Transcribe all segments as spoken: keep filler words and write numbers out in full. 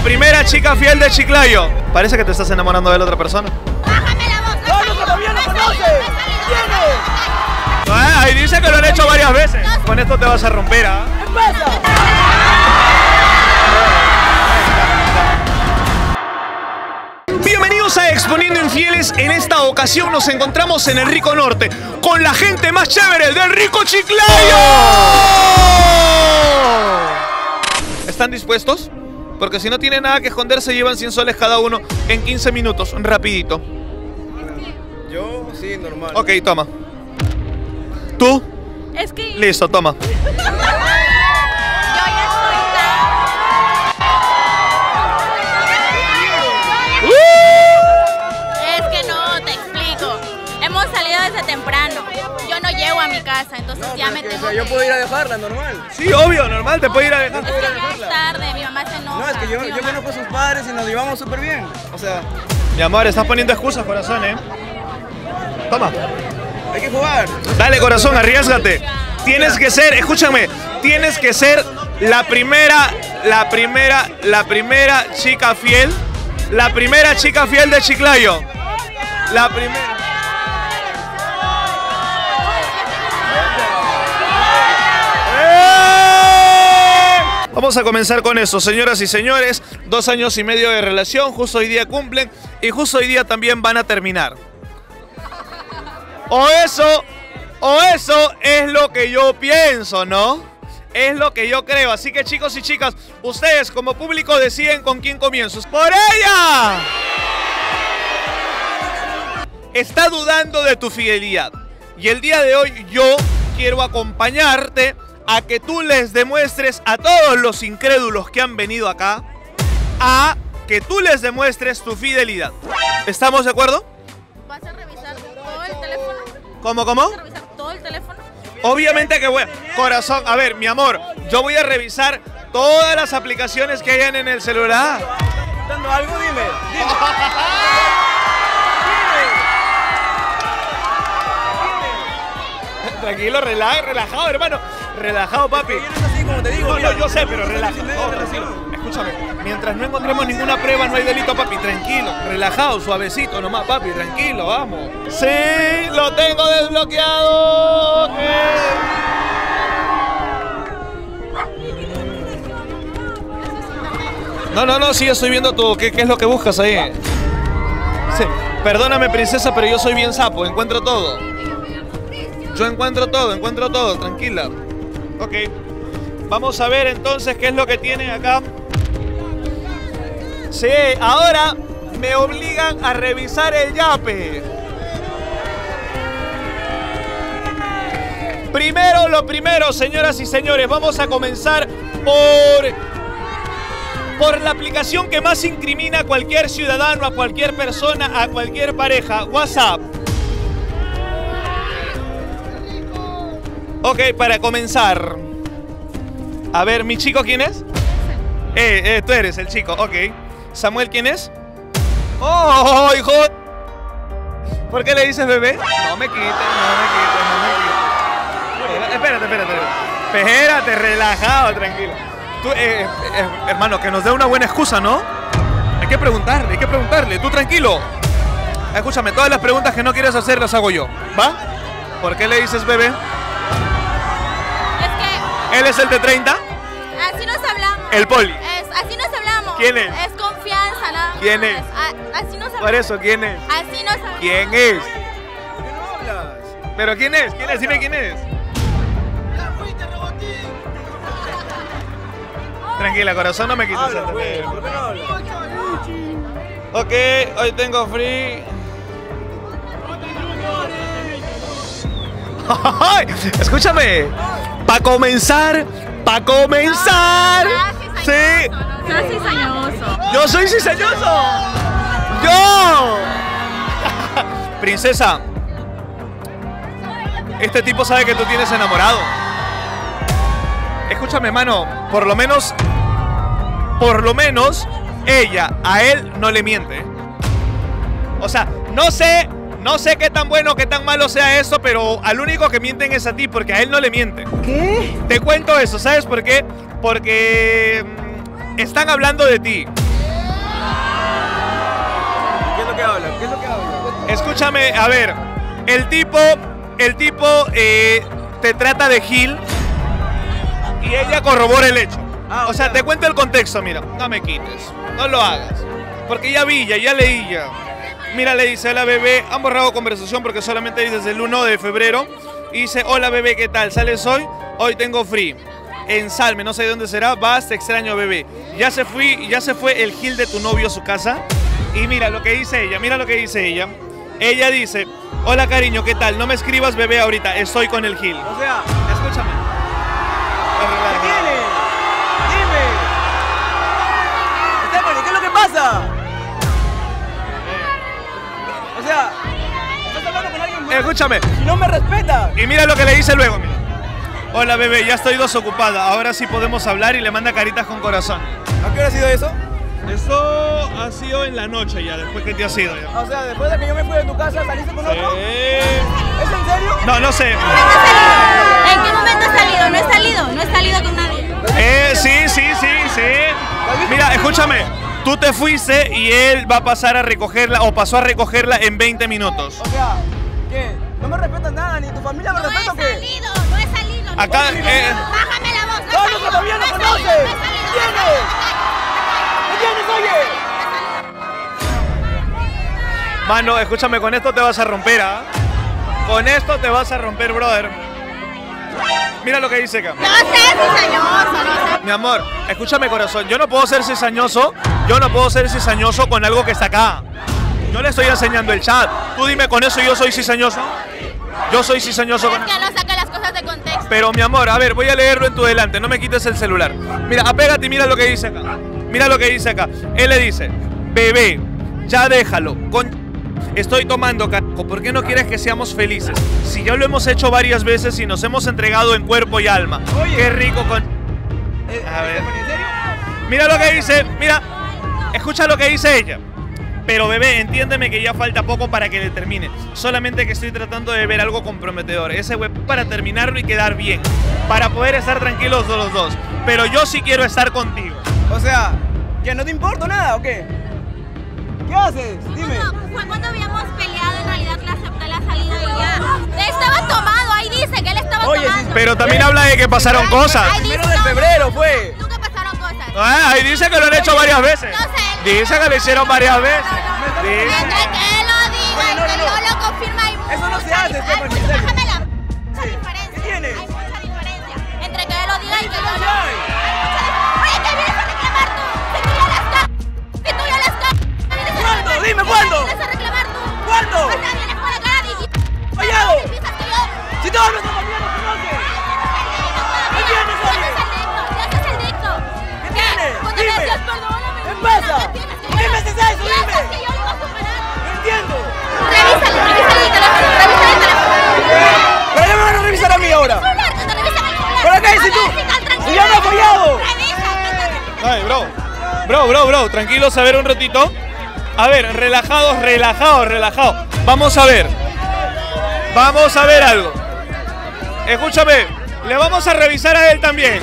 primera chica fiel de Chiclayo. Parece que te estás enamorando de la otra persona. ¡Bájame la voz! ¡No, no, todavía no conoce! ¿Quién es? Ahí dice que lo han hecho varias veces. Con esto te vas a romper, ¿ah? ¿Qué pasa? Bienvenidos a Exponiendo Infieles. En esta ocasión nos encontramos en el Rico Norte con la gente más chévere del Rico Chiclayo. ¿Están dispuestos? Porque si no tienen nada que esconder, se llevan cien soles cada uno en quince minutos, rapidito. Yo, sí, normal. Ok, toma. ¿Tú? Es que... Listo, toma. Yo ya estoy tan... Es que no, te explico. Hemos salido desde temprano. Yo no llego a mi casa, entonces No, ya pero me es que, tengo o sea, yo que puedo ir. ir a dejarla, normal. Sí, obvio, normal, te puede ir a dejar. Es que ya es tarde, mi mamá se enoja. No, es que yo, mi yo mamá- conozco a sus padres y nos llevamos súper bien. O sea, Mi amor, estás poniendo excusas, corazón, ¿eh? Toma. hay que jugar. Dale, corazón, arriésgate. Tienes que ser, escúchame, tienes que ser la primera, la primera, la primera chica fiel, la primera chica fiel de Chiclayo. La primera. ¡Eh! Vamos a comenzar con eso, señoras y señores. Dos años y medio de relación, justo hoy día cumplen y justo hoy día también van a terminar. O eso, o eso es lo que yo pienso, ¿no? Es lo que yo creo. Así que chicos y chicas, ustedes como público deciden con quién comienzo. ¡Por ella! Está dudando de tu fidelidad. Y el día de hoy yo quiero acompañarte a que tú les demuestres a todos los incrédulos que han venido acá, a que tú les demuestres tu fidelidad. ¿Estamos de acuerdo? ¿Vas a revisar todo el teléfono? ¿Cómo, cómo? ¿Vas a revisar todo el teléfono? Obviamente que voy a... Corazón, a ver, mi amor, yo voy a revisar todas las aplicaciones que hayan en el celular. ¿Dando algo? Dime. Dime. Tranquilo, relaja, relajado, hermano. Relajado, papi. Yo no es así como te digo. No, mira, no, yo sé, pero dos relaja. años y medio No, de tranquilo. relación. Escúchame, mientras no encontremos ninguna prueba, no hay delito, papi. Tranquilo, relajado, suavecito nomás, papi. Tranquilo, vamos. Sí, lo tengo desbloqueado. No, no, no, sí, estoy viendo tú. ¿Qué, qué es lo que buscas ahí? Sí. Perdóname, princesa, pero yo soy bien sapo. Encuentro todo. Yo encuentro todo, encuentro todo. Tranquila. Ok. Vamos a ver entonces qué es lo que tienen acá. Sí, ahora me obligan a revisar el yape. Primero lo primero, señoras y señores. Vamos a comenzar por... por la aplicación que más incrimina a cualquier ciudadano, a cualquier persona, a cualquier pareja. WhatsApp. Ok, para comenzar. A ver, ¿mi chico quién es? Eh, eh, tú eres el chico, ok. ¿Samuel quién es? ¡Oh, hijo! ¿Por qué le dices bebé? No me quites, no me quites, no me quites. Espérate, espérate, espérate. Espérate, relajado, tranquilo. Tú, eh, eh, hermano, que nos dé una buena excusa, ¿no? Hay que preguntarle, hay que preguntarle. Tú tranquilo. Escúchame, todas las preguntas que no quieres hacer las hago yo, ¿va? ¿Por qué le dices bebé? Es que ¿Él es el de treinta? así nos hablamos. El poli. Es, así nos hablamos. ¿Quién es? Es confianza, nada más. ¿Quién es? A- así nos hablamos. Por eso, ¿quién es? Así nos hablamos. ¿Quién es? ¿Por qué no hablas? ¿Pero quién es? ¿Quién es? Dime quién es. Tranquila, corazón, no me quites Habla, el pues. teléfono. ¿Por qué no hablas? Ok, hoy tengo free. Ay, escúchame. Pa' comenzar, pa' comenzar. Sí. No seas cizañoso. Yo soy cizañoso. Yo. Princesa. Este tipo sabe que tú tienes enamorado. Escúchame, mano. Por lo menos, por lo menos, ella a él no le miente. O sea, no sé, no sé qué tan bueno, qué tan malo sea eso, pero al único que mienten es a ti, porque a él no le mienten. ¿Qué? Te cuento eso, ¿sabes por qué? Porque mm, están hablando de ti. lo que habla? ¿Qué es lo que habla? Escúchame, a ver. El tipo, el tipo eh, te trata de gil y ella corrobora el hecho. Ah, o sea, te cuento el contexto, mira. No me quites, no lo hagas. Porque ya vi, ya, ya leí ya. Mira, le dice, hola bebé, han borrado conversación porque solamente dice desde el uno de febrero. Y dice, hola bebé, ¿qué tal? ¿Sales hoy? Hoy tengo free. En Salme, no sé de dónde será, vas, te extraño bebé. Ya se fui, ya se fue el gil de tu novio a su casa. Y mira lo que dice ella, mira lo que dice ella. Ella dice, hola cariño, ¿qué tal? No me escribas bebé ahorita, estoy con el gil. O sea, Escúchame. ¿qué tiene? Dime. Stephanie, ¿qué es lo que pasa? O sea, estás hablando con alguien más. Escúchame. Y no me respeta. Y mira lo que le dice luego, mira. Hola bebé, ya estoy desocupada, ahora sí podemos hablar y le manda caritas con corazón. ¿A qué hora ha sido eso? Eso ha sido en la noche ya, después que te has ido ya. O sea, después de que yo me fui de tu casa, ¿saliste con otro? Eh... ¿Es en serio? No, no sé. ¿En qué momento has salido? No he salido, no he salido con nadie. Eh, sí, sí, sí, sí. Mira, escúchame, tú te fuiste y él va a pasar a recogerla, o pasó a recogerla en veinte minutos. O sea, ¿qué? No me respetas nada, ni tu familia me No he respeta o qué. salido, no he salido. no Acá, he salido. eh... Bájame la voz, no he ¡No, salido, no, todavía no he conoces! salido, no he salido, ¿Qué no he tienes? salido. ¿Qué tienes, oye? Mano, escúchame, con esto te vas a romper, ¿ah? Con esto te vas a romper, brother. Mira lo que dice acá. No sé, cizañoso, no sé. Mi amor, escúchame corazón, yo no puedo ser cizañoso, yo no puedo ser cizañoso con algo que está acá. Yo le estoy enseñando el chat. Tú dime, ¿con eso yo soy cizañoso? Yo soy cizañoso con Es que no saca las cosas de contexto. Pero mi amor, a ver, voy a leerlo en tu delante, no me quites el celular. Mira, apégate y mira lo que dice acá. Mira lo que dice acá. Él le dice, bebé, ya déjalo. Con... Estoy tomando, carajo. ¿Por qué no quieres que seamos felices? Si ya lo hemos hecho varias veces y nos hemos entregado en cuerpo y alma. Oye. Qué rico con... Eh, A ver. ¿En serio? Mira lo que dice, mira. Escucha lo que dice ella. Pero bebé, entiéndeme que ya falta poco para que le termine. Solamente que estoy tratando de ver algo comprometedor. Ese web para terminarlo y quedar bien. Para poder estar tranquilos los dos. Pero yo sí quiero estar contigo. O sea, ¿que no te importa nada o qué? ¿Qué haces? Dime. No, fue cuando habíamos peleado, en realidad le acepté la salida y ya. Estaba tomado, ahí dice que él estaba Oye, tomando. Pero también habla de que pasaron cosas. Ay, Primero de febrero fue. Nunca pasaron cosas. Ah, ahí dice que lo han hecho varias veces. No sé. Dice que lo hicieron varias veces. Dice. Entre que él lo diga Oye, y no, que no, no. yo lo confirma hay Eso no se mucha hace, dif- Stephanie, hay- en serio. Bájame la mucha Sí. diferencia. ¿Qué tienes? Hay mucha diferencia. Entre que él lo diga y que yo ¿Qué lo... hay? Oye, ¿qué vienes a reclamar tú? Si tú ya las cagas. Si tú ya las cagas. ¿Cuándo? Dime, ¿cuándo? ¿Qué vienes a reclamar tú? ¿Cuándo? O sea, vienes con la cara de... ¡Fallado! Piensas que yo... Si toda nuestra familia nos conoce. ¿Qué tienes, Ya oye? haces el dicto, ya haces el dicto. ¿Qué tienes? Cuando me Dime. decías perdóname. ¿Qué pasa? ¿Qué piensas que ¿Por qué yo- me haces eso? piensas Dime. que yo lo iba a superar? No entiendo. Revísale, revísale el teléfono, revísale el teléfono. ¿Pero qué me van a revisar a mí ahora? Celular, que te revisen el celular. ¿Pero qué? Si A ver, tú- si estás tranquilo. si ya me ha fallado. Revisa, que te- Ay, bro. Bro, bro, bro. Tranquilos, a ver un ratito. A ver, relajados, relajados, relajados. Vamos a ver. Vamos a ver algo. Escúchame. Le vamos a revisar a él también.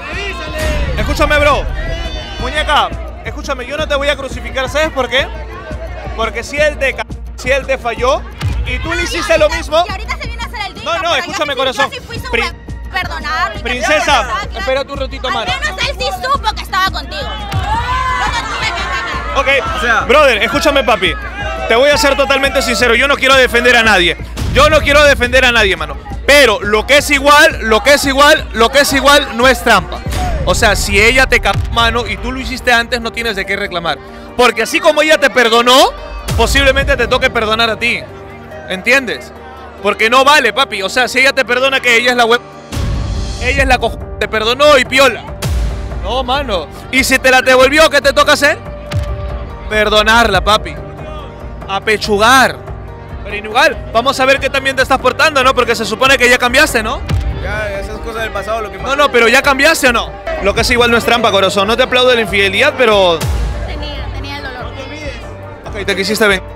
Escúchame, bro. Muñeca, escúchame, yo no te voy a crucificar, ¿sabes por qué? Porque si él te ca- si él te falló y tú le hiciste lo mismo. Y ahorita se viene a hacer el dicto. No, no, pero yo escúchame, sí- corazón. Yo sí fui su Pri- web- perdonarlo. y que- Princesa, Claro. espérate un ratito, Al mano. menos él sí supo que estaba contigo. Yo no tuve que engañar. Ok, O sea- brother, escúchame, papi. Te voy a ser totalmente sincero. Yo no quiero defender a nadie. Yo no quiero defender a nadie, mano. Pero lo que es igual, lo que es igual, lo que es igual no es trampa. O sea, si ella te capó, mano, y tú lo hiciste antes, no tienes de qué reclamar. Porque así como ella te perdonó, posiblemente te toque perdonar a ti. ¿Entiendes? Porque no vale, papi. O sea, si ella te perdona que ella es la web... Ella es la cojo... Te perdonó y piola. No, mano. ¿Y si te la devolvió, qué te toca hacer? Perdonarla, papi. Apechugar. Pero igual, vamos a ver qué también te estás portando, ¿no? Porque se supone que ya cambiaste, ¿no? Ya, esas cosas del pasado, lo que pasa. No, no, pero ya cambiaste o no. Lo que es igual no es trampa, corazón. No te aplaudo de la infidelidad, pero... Tenía, tenía el dolor. Ok, te quisiste ven.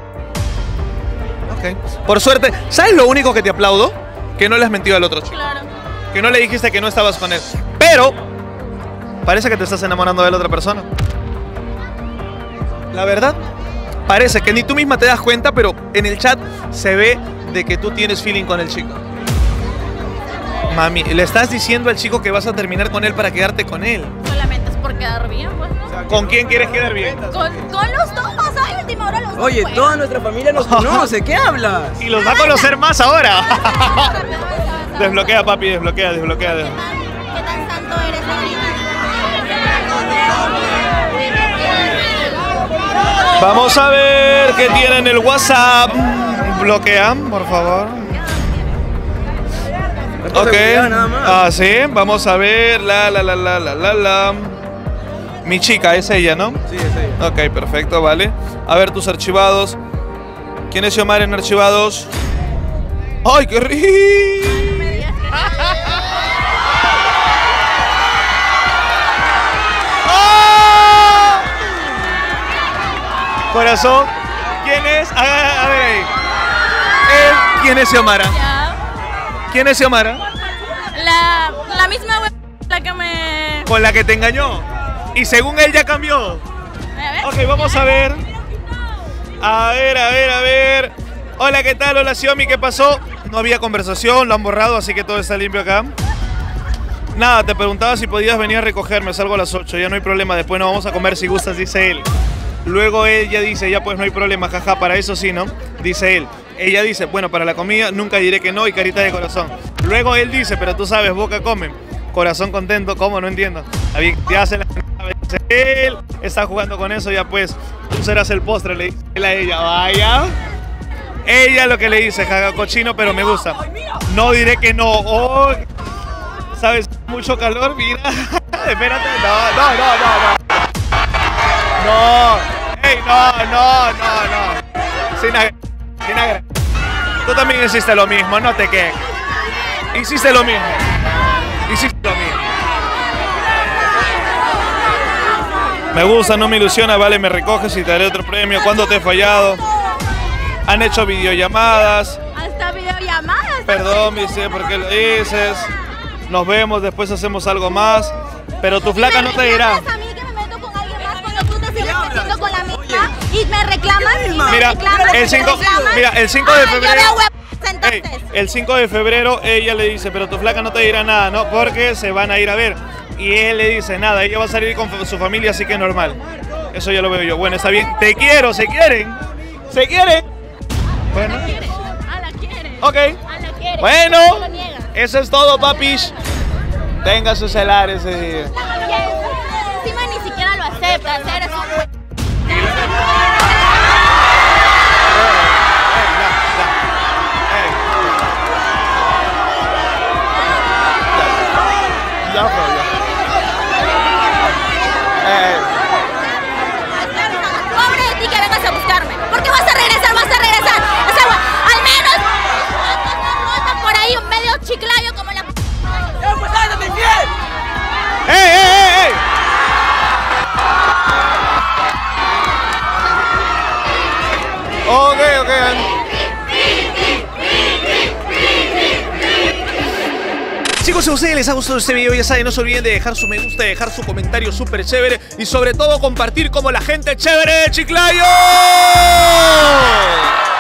Ok. Por suerte, ¿sabes lo único que te aplaudo? Que no le has mentido al otro chico. Claro. Que no le dijiste que no estabas con él. Pero... parece que te estás enamorando de la otra persona. ¿La verdad? parece que ni tú misma te das cuenta, pero en el chat se ve de que tú tienes feeling con el chico. Mami, le estás diciendo al chico que vas a terminar con él para quedarte con él. Solamente es por quedar bien, pues, ¿no? ¿Con quién quieres quedar bien? Con, con los dos, ¿sabes? A última hora los dos. Oye, fueron. toda nuestra familia nos conoce, ¿qué hablas? Y los va a conocer más ahora. Desbloquea, papi, desbloquea, desbloquea. ¿Qué tan santo eres ahorita? Vamos a ver qué tiene en el WhatsApp. Bloquean, por favor. Ok. Ah, sí. Vamos a ver. La, la, la, la, la, la, la. Mi chica, es ella, ¿no? Sí, es ella. Ok, perfecto, vale. A ver tus archivados. ¿Quién es Xiomara en archivados? ¡Ay, qué rico! ¡Oh! Corazón, ¿quién es? A ver, a ver ahí. Él, ¿quién es Xiomara? Ya. ¿Quién es Xiomara? La, la misma web la que me... Con la que te engañó. Y según él ya cambió. A ver. Ok, vamos a ver. A ver, a ver, a ver. Hola, ¿qué tal? Hola, Xiomi, ¿qué pasó? No había conversación, lo han borrado, así que todo está limpio acá. Nada, te preguntaba si podías venir a recogerme, salgo a las ocho, ya no hay problema, después nos vamos a comer si gustas, dice él. Luego él ya dice, ya pues no hay problema, jaja, para eso sí, ¿no? Dice él. Ella dice, bueno, para la comida nunca diré que no y carita de corazón. Luego él dice, pero tú sabes, boca come. Corazón contento, ¿cómo? No entiendo. Ya hacen la... Él está jugando con eso, ya pues, tú serás el postre, le dice él a ella. Vaya. Ella lo que le dice, jaja, cochino, pero me gusta. No diré que no. Oh, ¿sabes? Mucho calor, mira. Espérate. No, no, no, no, no. No. Ey, no, no, no, no. Sin agre. Sin agre. Tú también hiciste lo mismo, no te quejes. Hiciste lo mismo. Hiciste lo mismo. Me gusta, no me ilusiona, vale, me recoges y te daré otro premio. ¿Cuándo te he fallado? Han hecho videollamadas. Hasta videollamadas. Perdón, dice, ¿por qué lo dices? Nos vemos, después hacemos algo más. Pero tu flaca no te dirá. A mí que me meto con alguien más cuando tú te sigues metiendo con la misma y me reclamas y me Mira, reclamas, el y me cinco, reclamas. mira, el cinco de Ay, febrero. yo veo huevos, entonces. Ey, el cinco de febrero ella le dice, pero tu flaca no te dirá nada, ¿no? Porque se van a ir a ver. Y él le dice, nada, ella va a salir con su familia, así que normal. Eso ya lo veo yo. Bueno, está bien. Te quiero, se quieren. Se quieren. Bueno. Ah, la quiere. Ah, la quiere. Ok. Ah, la quiere. Bueno, No lo niegas. eso es todo, papis. Tenga su celular ese día. Encima ni siquiera lo aceptas, eres un hue- Ya fue, ya. Eh, Pobre de ti que vengas a buscarme. Porque vas a regresar, vas a regresar. O sea, güey, al menos no rotan por ahí un medio chiclayo como la... ¡Ya, pues, ándate, infiel! ¡Ey, ey, ey, ey! Ok, ok. Chicos, si a ustedes les ha gustado este video, ya saben, no se olviden de dejar su me gusta, dejar su comentario súper chévere y sobre todo compartir como la gente chévere de Chiclayo.